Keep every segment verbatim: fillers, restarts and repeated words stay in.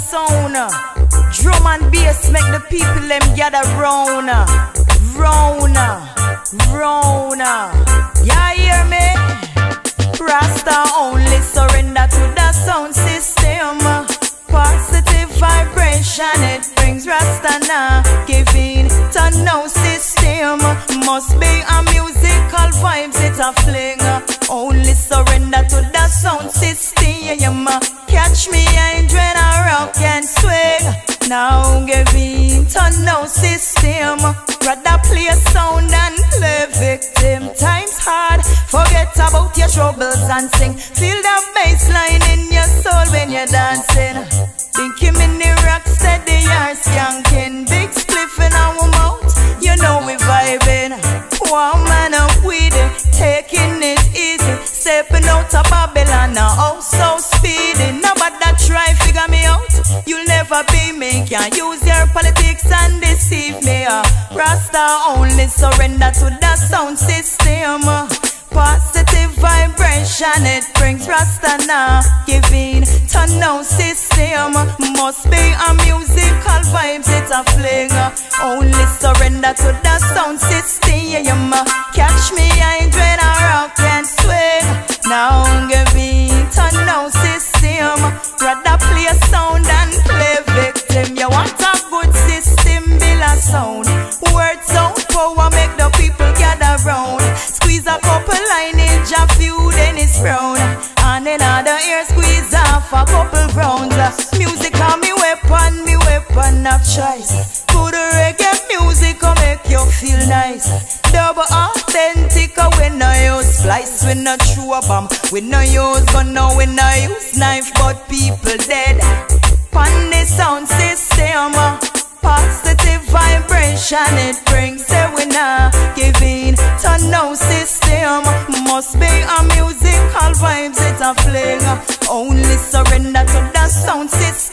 sound. Drum and bass make the people them gather round, round, round. Ya hear me? Rasta only surrender to the sound system. Positive vibration, it brings Rasta now. Giving to no system. Must be a musical vibes, it a fling. Only surrender to the sound system. Catch me angel and rock and swing. Now giving to no system. Rather play sound and play victim. Times hard, forget about your troubles and sing. Feel the bass line in your soul when you're dancing. Think you in the rock steady, you're skanking. Big spliff in our mouth, you know we vibing. One man up with it, taking it easy. Stepping out of Babylon, now oh so speedy. Nobody try figure me out, you'll never be me. Can't use your politics and deceive me. uh. Rasta only surrender to the sound system. Positive vibration, it brings Rasta now. Giving to no system. Must be a musical vibes, it's a fling. Only surrender to the sound system. Catch me, I ain't dread a rock and swing. Now giving to no system. Rather play sound and play victim. You want a good system, build a sound. Words sound power, make the people gather round. Squeeze a couple lineage, a few then it's brown. And another ear squeeze off a couple rounds. Music on me weapon, me weapon of choice. Good reggae music will make you feel nice. Double authentic, we no use slice, we no chew a bomb. We no use gun, no we no use knife, but people dead. Pan the sound system. Positive vibration, it brings a winner. Giving to no system. Must be a musical vibes, it's a fling. Only surrender to the sound system.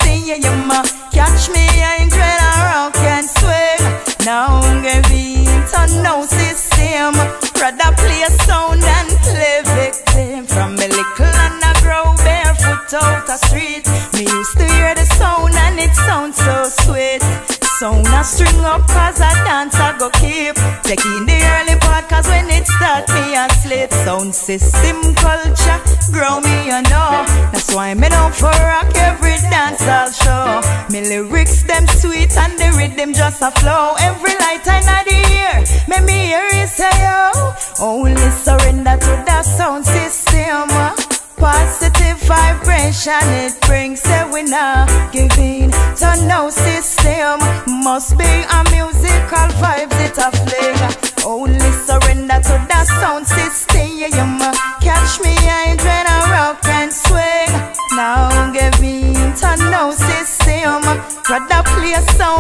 Catch me, I ain't dread a rock and swing. Now giving to no system. Rather play sound and play victim. From me little and I grow barefoot out the street. Me used to hear the sound and it sounds so sweet. Sound a string up cause a dance I go keep. Taking the early part cause when it start me asleep. Sound system culture grow me you know. That's why me down for rock every dance I'll show. Me lyrics them sweet and the rhythm just a flow. Every light in the ear me me hear it say yo. Only surrender to the sound system. Positive vibration, it brings a winner. Giving to no system. Must be a musical vibes, it a fling. Only surrender to the sound system. Catch me, I ain't dread a rock and swing. Now giving to no system. Rather play a sound